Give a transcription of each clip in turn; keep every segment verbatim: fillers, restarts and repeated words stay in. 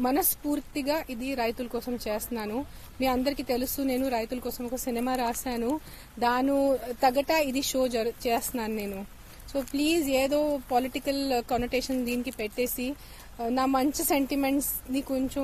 మనస్ఫూర్తిగా ఇది రైతుల కోసం చేస్తున్నాను. మీ అందరికీ తెలుసు, నేను రైతుల కోసం ఒక సినిమా రాశాను. దాని తగట ఇది షో చేస్తున్నాను నేను. సో ప్లీజ్ ఏదో పొలిటికల్ కొనటేషన్ దీనికి పెట్టేసి నా మంచి సెంటిమెంట్స్ ని కొంచెం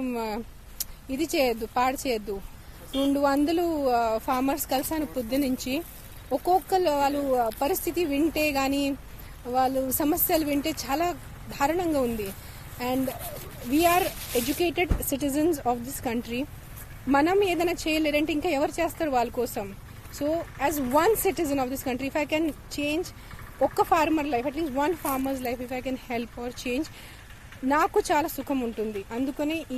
ఇది చేయొద్దు, పాడు చేయొద్దు. రెండు వందలు ఫార్మర్స్ కలిసాను పొద్దు నుంచి. ఒక్కొక్కరు వాళ్ళు పరిస్థితి వింటే గానీ, వాళ్ళు సమస్యలు వింటే చాలా దారుణంగా ఉంది. And we are educated citizens of this country. మనం ఏదైనా చేయలేరంటే ఇంకా ఎవరు చేస్తారు వాళ్ళ కోసం? So as one citizen of this country, if I can change ఒక్క farmer life, at least one farmers life, if I can help or change, నాకు చాలా సుఖం ఉంటుంది. అందుకని ఈ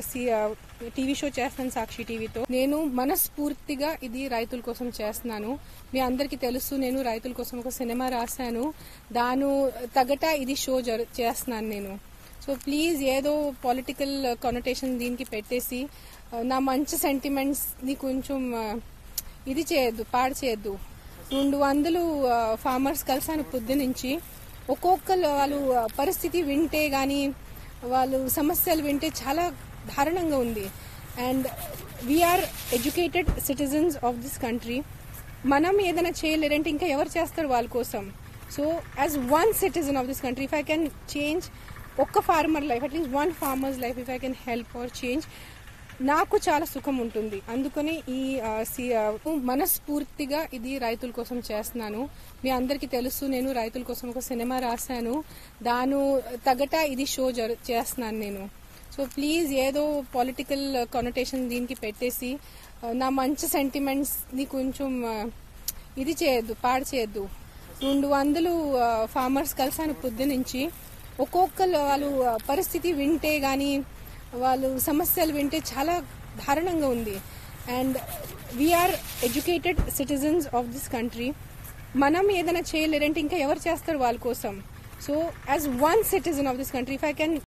టీవీ షో చేస్తాను సాక్షి టీవీతో. నేను మనస్ఫూర్తిగా ఇది రైతుల కోసం చేస్తున్నాను. మీ అందరికీ తెలుసు, నేను రైతుల కోసం ఒక సినిమా రాశాను. దాని తగట ఇది షో చేస్తున్నాను నేను. సో ప్లీజ్ ఏదో పొలిటికల్ కొనటేషన్ దీనికి పెట్టేసి నా మంచి సెంటిమెంట్స్ ని కొంచెం ఇది చేయొద్దు, పాడు చేయొద్దు. రెండు వందలు ఫార్మర్స్ కలిసాను పొద్దు నుంచి. ఒక్కొక్కరు వాళ్ళు పరిస్థితి వింటే గానీ, వాళ్ళు సమస్యలు వింటే చాలా దారుణంగా ఉంది. And we are educated citizens of this country. మనం ఏదైనా చేయలేరంటే ఇంకా ఎవరు చేస్తారు వాళ్ళ కోసం? So as one citizen of this country, if I can change ఒక్క farmer life, at least one farmers life, if I can help or change, నాకు చాలా సుఖం ఉంటుంది. అందుకని ఈ మనస్ఫూర్తిగా ఇది రైతుల కోసం చేస్తున్నాను. మీ అందరికీ తెలుసు, నేను రైతుల కోసం ఒక సినిమా రాశాను. దాని తగట ఇది షో చేస్తున్నాను నేను. సో ప్లీజ్ ఏదో పొలిటికల్ కొనటేషన్ దీనికి పెట్టేసి నా మంచి సెంటిమెంట్స్ ని కొంచెం ఇది చేయొద్దు, పాడు చేయొద్దు. రెండు వందలు ఫార్మర్స్ కలిసాను పొద్దు నుంచి. ఒక్కొక్కరు వాళ్ళు పరిస్థితి వింటే గానీ, వాళ్ళు సమస్యలు వింటే చాలా దారుణంగా ఉంది. And we are educated citizens of this country. మనం ఏదైనా చేయలేరంటే ఇంకా ఎవరు చేస్తారు వాళ్ళ కోసం? So as one citizen of this country, if I can